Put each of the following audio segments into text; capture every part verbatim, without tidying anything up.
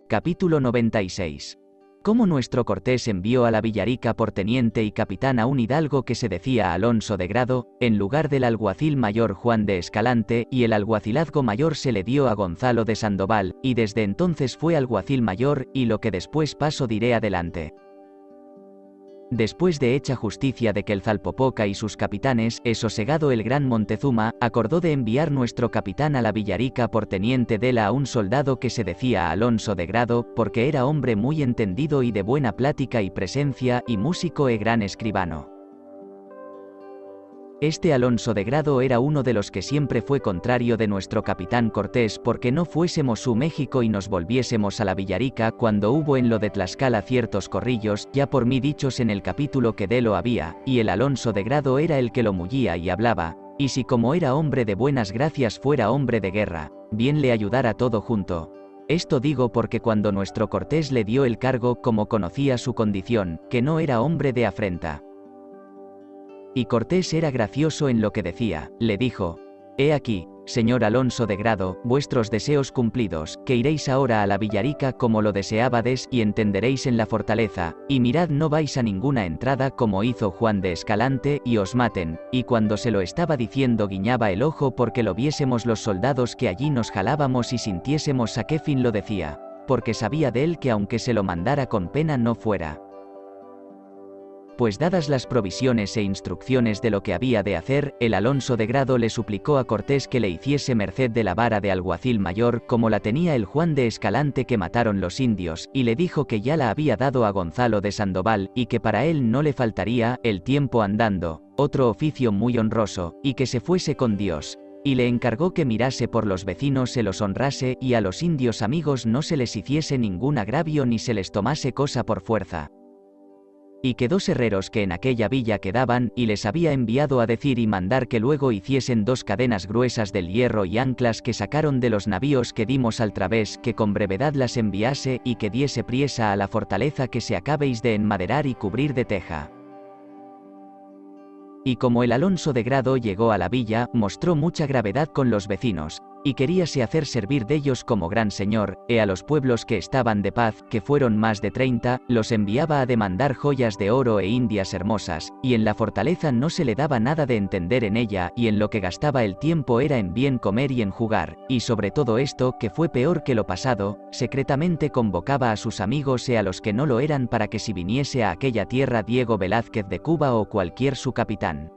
Capítulo noventa y seis. Cómo nuestro Cortés envió a la Villarica por teniente y capitán a un hidalgo que se decía Alonso de Grado, en lugar del alguacil mayor Juan de Escalante, y el alguacilazgo mayor se le dio a Gonzalo de Sandoval, y desde entonces fue alguacil mayor, y lo que después paso diré adelante. Después de hecha justicia de Quetzalpopoca y sus capitanes, e sosegado el gran Montezuma, acordó de enviar nuestro capitán a la Villarica por teniente dela a un soldado que se decía Alonso de Grado, porque era hombre muy entendido y de buena plática y presencia, y músico e gran escribano. Este Alonso de Grado era uno de los que siempre fue contrario de nuestro capitán Cortés porque no fuésemos su México y nos volviésemos a la Villarica cuando hubo en lo de Tlaxcala ciertos corrillos, ya por mí dichos en el capítulo que de lo había, y el Alonso de Grado era el que lo mullía y hablaba, y si como era hombre de buenas gracias fuera hombre de guerra, bien le ayudara todo junto. Esto digo porque cuando nuestro Cortés le dio el cargo como conocía su condición, que no era hombre de afrenta. Y Cortés era gracioso en lo que decía, le dijo: «He aquí, señor Alonso de Grado, vuestros deseos cumplidos, que iréis ahora a la Villarica como lo deseábades y entenderéis en la fortaleza, y mirad no vais a ninguna entrada como hizo Juan de Escalante y os maten», y cuando se lo estaba diciendo guiñaba el ojo porque lo viésemos los soldados que allí nos jalábamos y sintiésemos a qué fin lo decía, porque sabía de él que aunque se lo mandara con pena no fuera. Pues dadas las provisiones e instrucciones de lo que había de hacer, el Alonso de Grado le suplicó a Cortés que le hiciese merced de la vara de alguacil mayor como la tenía el Juan de Escalante que mataron los indios, y le dijo que ya la había dado a Gonzalo de Sandoval, y que para él no le faltaría, el tiempo andando, otro oficio muy honroso, y que se fuese con Dios. Y le encargó que mirase por los vecinos se los honrase y a los indios amigos no se les hiciese ningún agravio ni se les tomase cosa por fuerza. Y que dos herreros que en aquella villa quedaban, y les había enviado a decir y mandar que luego hiciesen dos cadenas gruesas del hierro y anclas que sacaron de los navíos que dimos al través, que con brevedad las enviase, y que diese priesa a la fortaleza que se acabéis de enmaderar y cubrir de teja. Y como el Alonso de Grado llegó a la villa, mostró mucha gravedad con los vecinos, y queríase hacer servir de ellos como gran señor, e a los pueblos que estaban de paz, que fueron más de treinta, los enviaba a demandar joyas de oro e indias hermosas, y en la fortaleza no se le daba nada de entender en ella, y en lo que gastaba el tiempo era en bien comer y en jugar, y sobre todo esto, que fue peor que lo pasado, secretamente convocaba a sus amigos e a los que no lo eran para que si viniese a aquella tierra Diego Velázquez de Cuba o cualquier su capitán,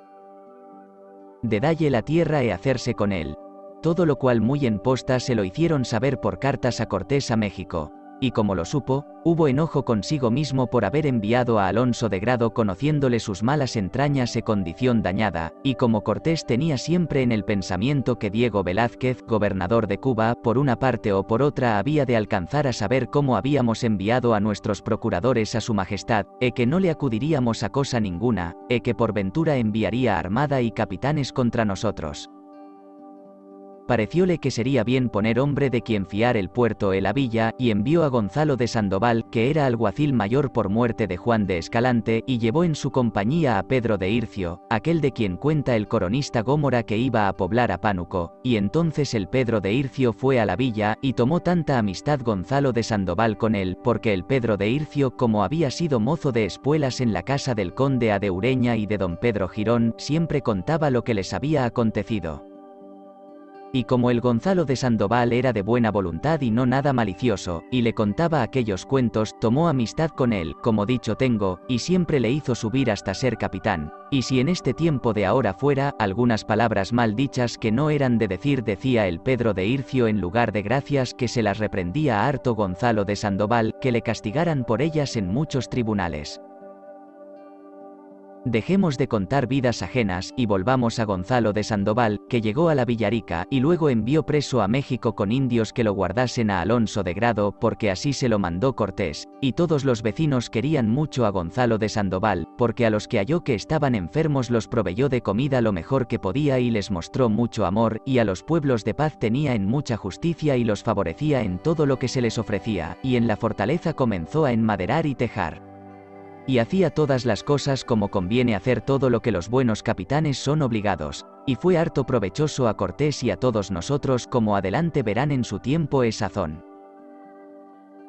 de dalle la tierra e hacerse con él. Todo lo cual muy en posta se lo hicieron saber por cartas a Cortés a México, y como lo supo, hubo enojo consigo mismo por haber enviado a Alonso de Grado conociéndole sus malas entrañas e condición dañada, y como Cortés tenía siempre en el pensamiento que Diego Velázquez, gobernador de Cuba, por una parte o por otra había de alcanzar a saber cómo habíamos enviado a nuestros procuradores a su majestad, e que no le acudiríamos a cosa ninguna, e que por ventura enviaría armada y capitanes contra nosotros. Parecióle que sería bien poner hombre de quien fiar el puerto e la villa, y envió a Gonzalo de Sandoval, que era alguacil mayor por muerte de Juan de Escalante, y llevó en su compañía a Pedro de Ircio, aquel de quien cuenta el coronista Gómora que iba a poblar a Pánuco, y entonces el Pedro de Ircio fue a la villa, y tomó tanta amistad Gonzalo de Sandoval con él, porque el Pedro de Ircio, como había sido mozo de espuelas en la casa del conde A de Ureña y de don Pedro Girón, siempre contaba lo que les había acontecido. Y como el Gonzalo de Sandoval era de buena voluntad y no nada malicioso, y le contaba aquellos cuentos, tomó amistad con él, como dicho tengo, y siempre le hizo subir hasta ser capitán, y si en este tiempo de ahora fuera, algunas palabras mal dichas que no eran de decir decía el Pedro de Ircio en lugar de gracias que se las reprendía harto Gonzalo de Sandoval, que le castigaran por ellas en muchos tribunales. Dejemos de contar vidas ajenas y volvamos a Gonzalo de Sandoval, que llegó a la Villarica y luego envió preso a México con indios que lo guardasen a Alonso de Grado porque así se lo mandó Cortés, y todos los vecinos querían mucho a Gonzalo de Sandoval, porque a los que halló que estaban enfermos los proveyó de comida lo mejor que podía y les mostró mucho amor, y a los pueblos de paz tenía en mucha justicia y los favorecía en todo lo que se les ofrecía, y en la fortaleza comenzó a enmaderar y tejar. Y hacía todas las cosas como conviene hacer todo lo que los buenos capitanes son obligados, y fue harto provechoso a Cortés y a todos nosotros como adelante verán en su tiempo e sazón.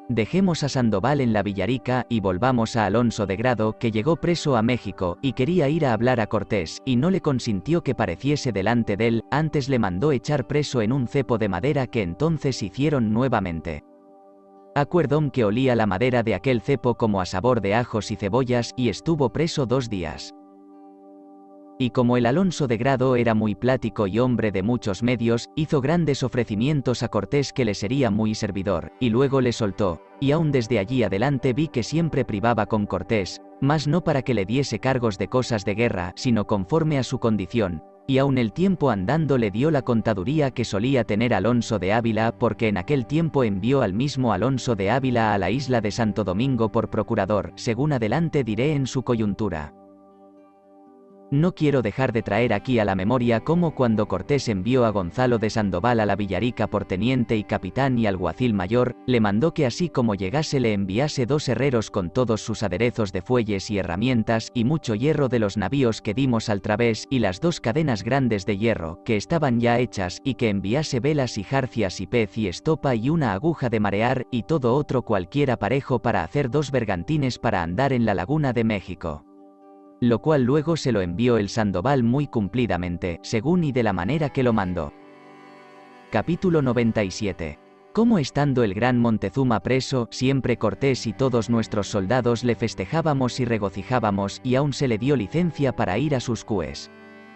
Dejemos a Sandoval en la Villarica y volvamos a Alonso de Grado, que llegó preso a México y quería ir a hablar a Cortés, y no le consintió que pareciese delante de él, antes le mandó echar preso en un cepo de madera que entonces hicieron nuevamente. Acuerdón que olía la madera de aquel cepo como a sabor de ajos y cebollas, y estuvo preso dos días. Y como el Alonso de Grado era muy plático y hombre de muchos medios, hizo grandes ofrecimientos a Cortés que le sería muy servidor, y luego le soltó, y aun desde allí adelante vi que siempre privaba con Cortés, mas no para que le diese cargos de cosas de guerra, sino conforme a su condición, y aun el tiempo andando le dio la contaduría que solía tener Alonso de Ávila, porque en aquel tiempo envió al mismo Alonso de Ávila a la isla de Santo Domingo por procurador, según adelante diré en su coyuntura. No quiero dejar de traer aquí a la memoria cómo cuando Cortés envió a Gonzalo de Sandoval a la Villarica por teniente y capitán y alguacil mayor, le mandó que así como llegase le enviase dos herreros con todos sus aderezos de fuelles y herramientas y mucho hierro de los navíos que dimos al través y las dos cadenas grandes de hierro que estaban ya hechas y que enviase velas y jarcias y pez y estopa y una aguja de marear y todo otro cualquier aparejo para hacer dos bergantines para andar en la laguna de México. Lo cual luego se lo envió el Sandoval muy cumplidamente, según y de la manera que lo mandó. Capítulo noventa y siete. Cómo estando el gran Montezuma preso, siempre Cortés y todos nuestros soldados le festejábamos y regocijábamos, y aún se le dio licencia para ir a sus cues.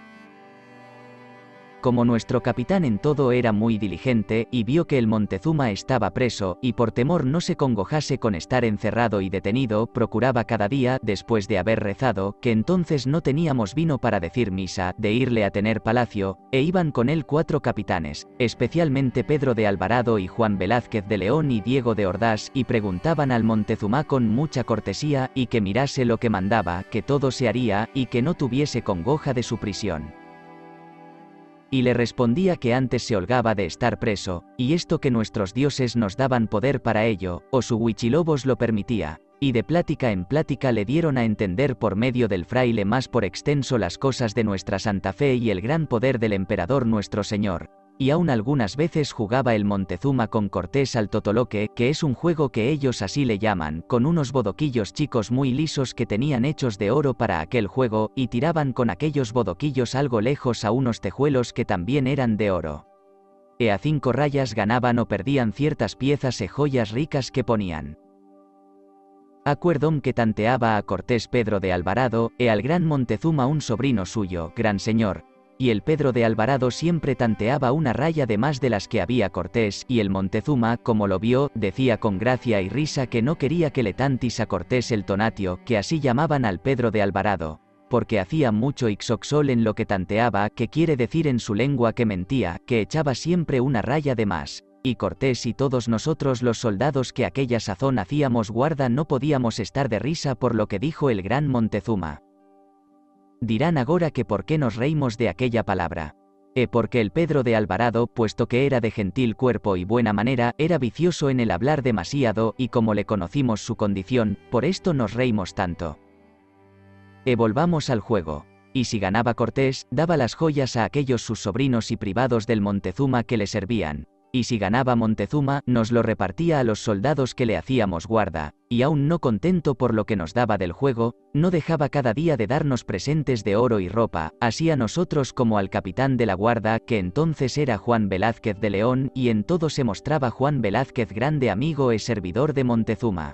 Como nuestro capitán en todo era muy diligente, y vio que el Montezuma estaba preso, y por temor no se congojase con estar encerrado y detenido, procuraba cada día, después de haber rezado, que entonces no teníamos vino para decir misa, de irle a tener palacio, e iban con él cuatro capitanes, especialmente Pedro de Alvarado y Juan Velázquez de León y Diego de Ordaz, y preguntaban al Montezuma con mucha cortesía, y que mirase lo que mandaba, que todo se haría, y que no tuviese congoja de su prisión. Y le respondía que antes se holgaba de estar preso, y esto que nuestros dioses nos daban poder para ello, o su Huichilobos lo permitía, y de plática en plática le dieron a entender por medio del fraile más por extenso las cosas de nuestra Santa Fe y el gran poder del emperador nuestro Señor. Y aún algunas veces jugaba el Montezuma con Cortés al totoloque, que es un juego que ellos así le llaman, con unos bodoquillos chicos muy lisos que tenían hechos de oro para aquel juego, y tiraban con aquellos bodoquillos algo lejos a unos tejuelos que también eran de oro. E a cinco rayas ganaban o perdían ciertas piezas e joyas ricas que ponían. Acuerdón que tanteaba a Cortés Pedro de Alvarado, e al gran Montezuma un sobrino suyo, gran señor, y el Pedro de Alvarado siempre tanteaba una raya de más de las que había Cortés, y el Montezuma, como lo vio, decía con gracia y risa que no quería que le tantis a Cortés el tonatio, que así llamaban al Pedro de Alvarado, porque hacía mucho ixoxol en lo que tanteaba, que quiere decir en su lengua que mentía, que echaba siempre una raya de más. Y Cortés y todos nosotros los soldados que aquella sazón hacíamos guarda no podíamos estar de risa por lo que dijo el gran Montezuma. Dirán agora que por qué nos reímos de aquella palabra. E porque el Pedro de Alvarado, puesto que era de gentil cuerpo y buena manera, era vicioso en el hablar demasiado, y como le conocimos su condición, por esto nos reímos tanto. E volvamos al juego. Y si ganaba Cortés, daba las joyas a aquellos sus sobrinos y privados del Montezuma que le servían. Y si ganaba Montezuma, nos lo repartía a los soldados que le hacíamos guarda, y aún no contento por lo que nos daba del juego, no dejaba cada día de darnos presentes de oro y ropa, así a nosotros como al capitán de la guarda, que entonces era Juan Velázquez de León, y en todo se mostraba Juan Velázquez grande amigo e servidor de Montezuma.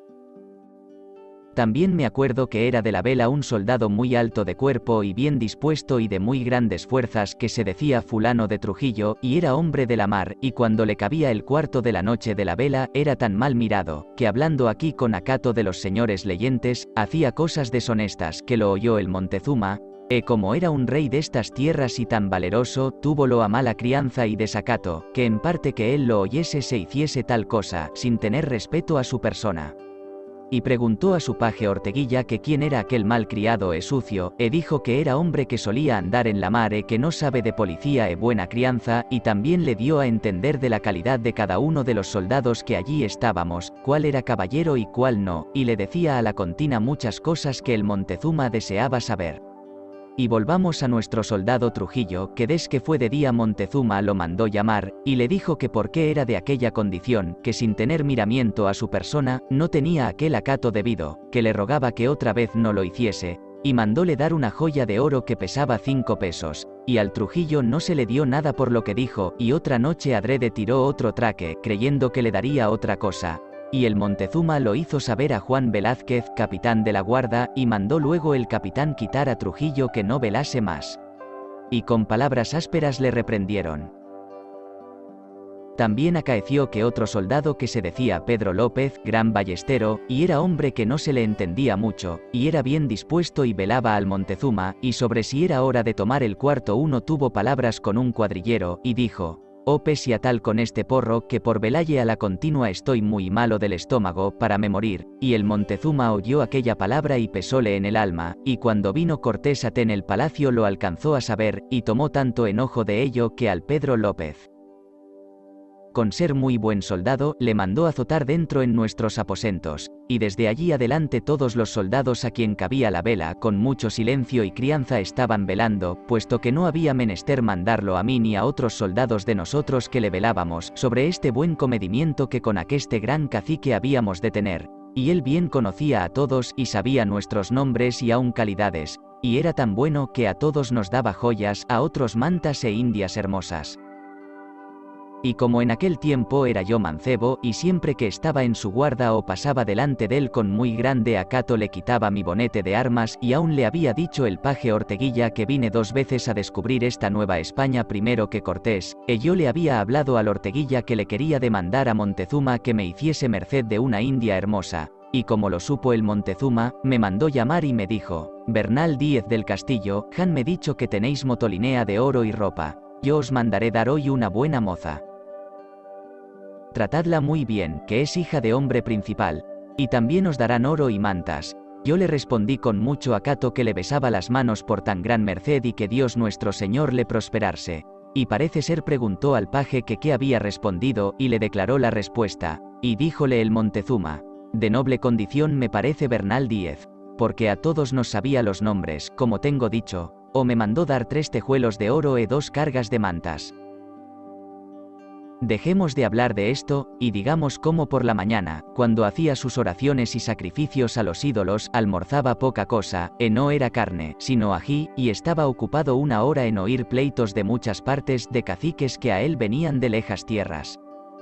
También me acuerdo que era de la vela un soldado muy alto de cuerpo y bien dispuesto y de muy grandes fuerzas que se decía fulano de Trujillo, y era hombre de la mar, y cuando le cabía el cuarto de la noche de la vela, era tan mal mirado, que hablando aquí con acato de los señores leyentes, hacía cosas deshonestas que lo oyó el Montezuma, e como era un rey de estas tierras y tan valeroso, túvolo a mala crianza y desacato, que en parte que él lo oyese se hiciese tal cosa, sin tener respeto a su persona. Y preguntó a su paje Orteguilla que quién era aquel mal criado e sucio, e dijo que era hombre que solía andar en la mar e que no sabe de policía e buena crianza, y también le dio a entender de la calidad de cada uno de los soldados que allí estábamos, cuál era caballero y cuál no, y le decía a la contina muchas cosas que el Montezuma deseaba saber. Y volvamos a nuestro soldado Trujillo, que desde que fue de día Montezuma lo mandó llamar, y le dijo que por qué era de aquella condición, que sin tener miramiento a su persona, no tenía aquel acato debido, que le rogaba que otra vez no lo hiciese, y mandóle dar una joya de oro que pesaba cinco pesos, y al Trujillo no se le dio nada por lo que dijo, y otra noche adrede tiró otro traque, creyendo que le daría otra cosa. Y el Montezuma lo hizo saber a Juan Velázquez, capitán de la guarda, y mandó luego el capitán quitar a Trujillo que no velase más. Y con palabras ásperas le reprendieron. También acaeció que otro soldado que se decía Pedro López, gran ballestero, y era hombre que no se le entendía mucho, y era bien dispuesto y velaba al Montezuma, y sobre si era hora de tomar el cuarto uno tuvo palabras con un cuadrillero, y dijo: «Oh pesia tal con este porro, que por velalle a la continua estoy muy malo del estómago, para me morir», y el Montezuma oyó aquella palabra y pesóle en el alma, y cuando vino Cortés a en el palacio lo alcanzó a saber, y tomó tanto enojo de ello que al Pedro López, con ser muy buen soldado, le mandó azotar dentro en nuestros aposentos, y desde allí adelante todos los soldados a quien cabía la vela con mucho silencio y crianza estaban velando, puesto que no había menester mandarlo a mí ni a otros soldados de nosotros que le velábamos, sobre este buen comedimiento que con aqueste gran cacique habíamos de tener, y él bien conocía a todos y sabía nuestros nombres y aun calidades, y era tan bueno que a todos nos daba joyas, a otros mantas e indias hermosas. Y como en aquel tiempo era yo mancebo, y siempre que estaba en su guarda o pasaba delante de él con muy grande acato le quitaba mi bonete de armas, y aún le había dicho el paje Orteguilla que vine dos veces a descubrir esta Nueva España primero que Cortés, e yo le había hablado al Orteguilla que le quería demandar a Montezuma que me hiciese merced de una india hermosa, y como lo supo el Montezuma, me mandó llamar y me dijo: «Bernal Díez del Castillo, han me dicho que tenéis motolinea de oro y ropa, yo os mandaré dar hoy una buena moza. Tratadla muy bien, que es hija de hombre principal, y también os darán oro y mantas». Yo le respondí con mucho acato que le besaba las manos por tan gran merced y que Dios nuestro Señor le prosperase. Y parece ser preguntó al paje que qué había respondido, y le declaró la respuesta, y díjole el Montezuma: «De noble condición me parece Bernal Díez, porque a todos nos sabía los nombres, como tengo dicho, o me mandó dar tres tejuelos de oro e dos cargas de mantas». Dejemos de hablar de esto, y digamos cómo por la mañana, cuando hacía sus oraciones y sacrificios a los ídolos, almorzaba poca cosa, e no era carne, sino ají, y estaba ocupado una hora en oír pleitos de muchas partes de caciques que a él venían de lejas tierras.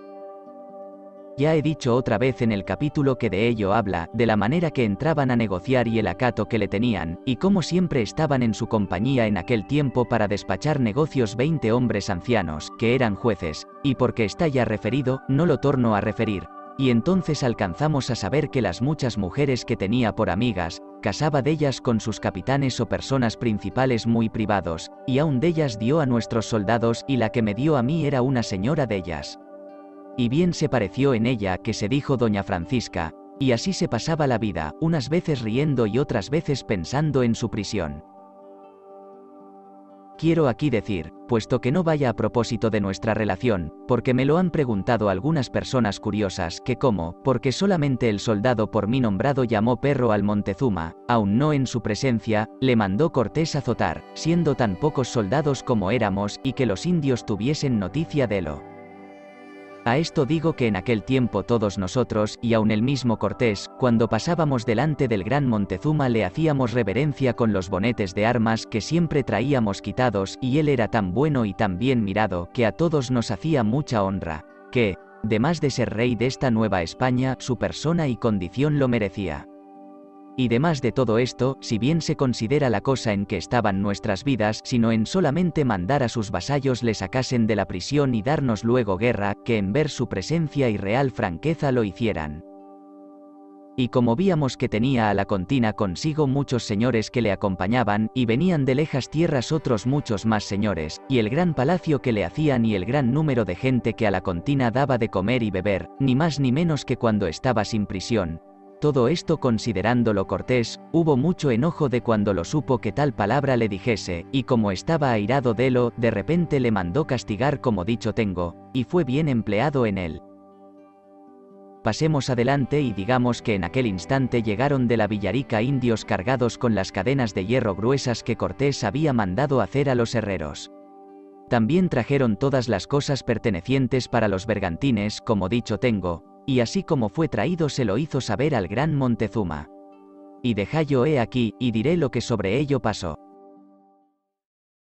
Ya he dicho otra vez en el capítulo que de ello habla, de la manera que entraban a negociar y el acato que le tenían, y cómo siempre estaban en su compañía en aquel tiempo para despachar negocios veinte hombres ancianos, que eran jueces, y porque está ya referido, no lo torno a referir. Y entonces alcanzamos a saber que las muchas mujeres que tenía por amigas, casaba de ellas con sus capitanes o personas principales muy privados, y aun de ellas dio a nuestros soldados, y la que me dio a mí era una señora de ellas. Y bien se pareció en ella que se dijo doña Francisca, y así se pasaba la vida, unas veces riendo y otras veces pensando en su prisión. Quiero aquí decir, puesto que no vaya a propósito de nuestra relación, porque me lo han preguntado algunas personas curiosas, que cómo, porque solamente el soldado por mí nombrado llamó perro al Montezuma, aun no en su presencia, le mandó Cortés azotar, siendo tan pocos soldados como éramos, y que los indios tuviesen noticia de lo. A esto digo que en aquel tiempo todos nosotros, y aun el mismo Cortés, cuando pasábamos delante del gran Montezuma le hacíamos reverencia con los bonetes de armas que siempre traíamos quitados, y él era tan bueno y tan bien mirado, que a todos nos hacía mucha honra, que, demás de ser rey de esta Nueva España, su persona y condición lo merecía. Y demás de todo esto, si bien se considera la cosa en que estaban nuestras vidas, sino en solamente mandar a sus vasallos le sacasen de la prisión y darnos luego guerra, que en ver su presencia y real franqueza lo hicieran. Y como víamos que tenía a la contina consigo muchos señores que le acompañaban, y venían de lejas tierras otros muchos más señores, y el gran palacio que le hacían y el gran número de gente que a la contina daba de comer y beber, ni más ni menos que cuando estaba sin prisión. Todo esto considerándolo Cortés, hubo mucho enojo de cuando lo supo que tal palabra le dijese, y como estaba airado de lo, de repente le mandó castigar como dicho tengo, y fue bien empleado en él. Pasemos adelante y digamos que en aquel instante llegaron de la Villarica indios cargados con las cadenas de hierro gruesas que Cortés había mandado hacer a los herreros. También trajeron todas las cosas pertenecientes para los bergantines, como dicho tengo, y así como fue traído se lo hizo saber al gran Montezuma. Y dejallo he aquí, y diré lo que sobre ello pasó.